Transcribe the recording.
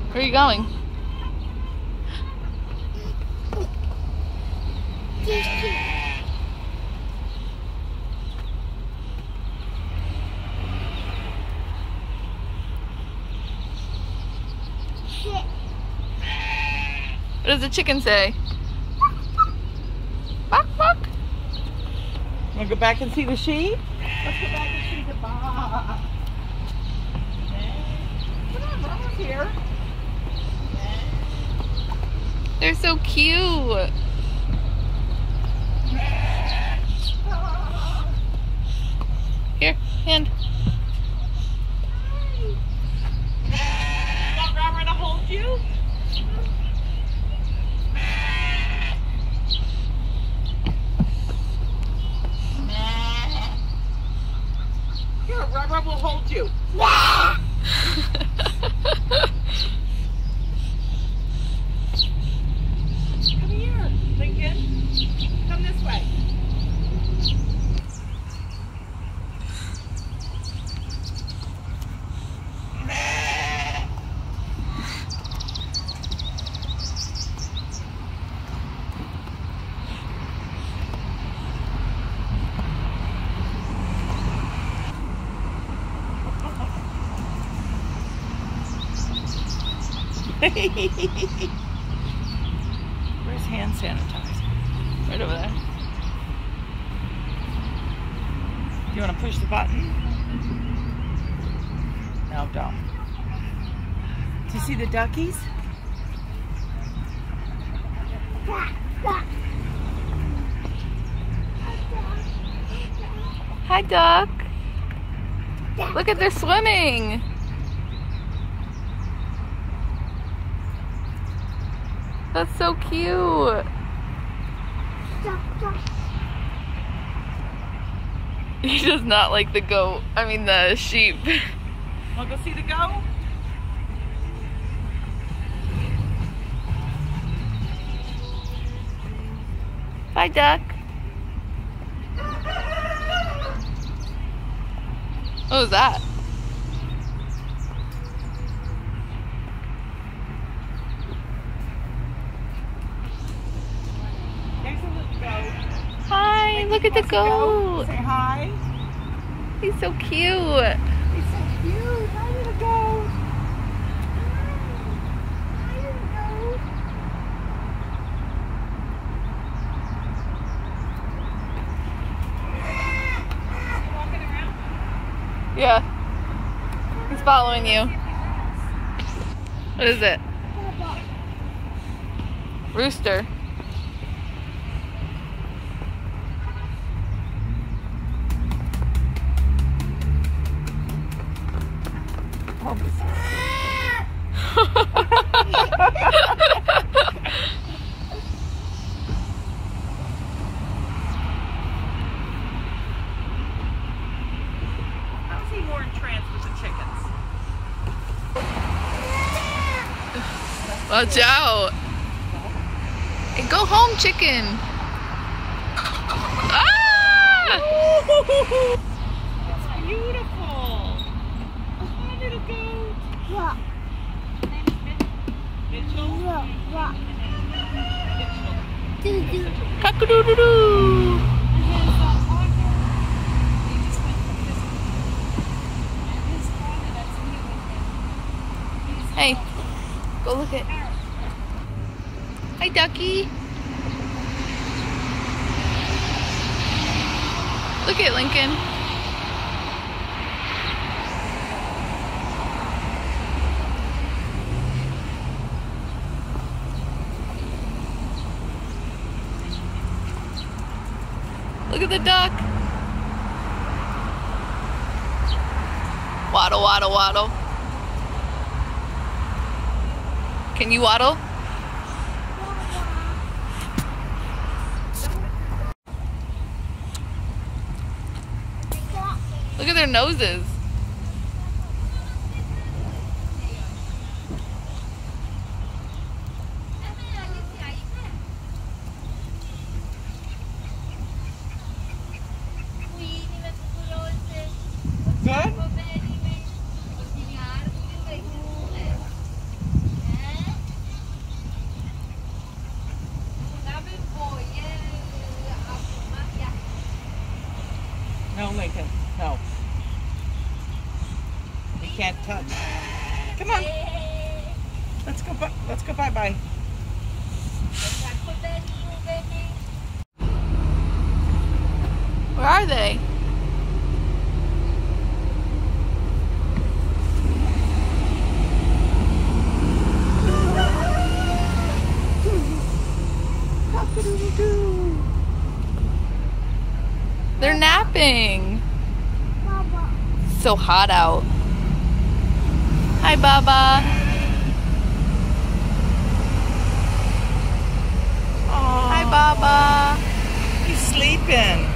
Where are you going? What does the chicken say? Bark, bark. Want to go back and see the sheep? Let's go back and see the bark. Come on, Mama's here. They're so cute. Here, hand. You want Robert to hold you? Here, Robert will hold you. Come here, Lincoln. Come this way. Where's hand sanitizer? Right over there. Do you want to push the button? No, don't. Do you see the duckies? Hi, duck. Look at they're swimming. That's so cute. He does not like the goat. I mean the sheep. Want to go see the goat? Bye, duck. What was that? Hi, look at the goat. Say hi. He's so cute. He's so cute. Hi, little goat. Hi, little goat. Is he walking around? Yeah. He's following you. What is it? Rooster. Oh, this is How is he more entranced with the chickens? Watch out. Hey, go home, chicken. Ah! It's beautiful. Hi, little goat. Yeah. Mitchell? Yeah. Mitchell. Cock-a-doodle-doo. Hey, go look at. Hi, ducky. Look at Lincoln. Look at the duck. Waddle, waddle, waddle. Can you waddle? Look at their noses. Good? Let's go bye-bye. Where are they? They're napping. It's so hot out. Hi, Baba. Hi, Baba. He's sleeping.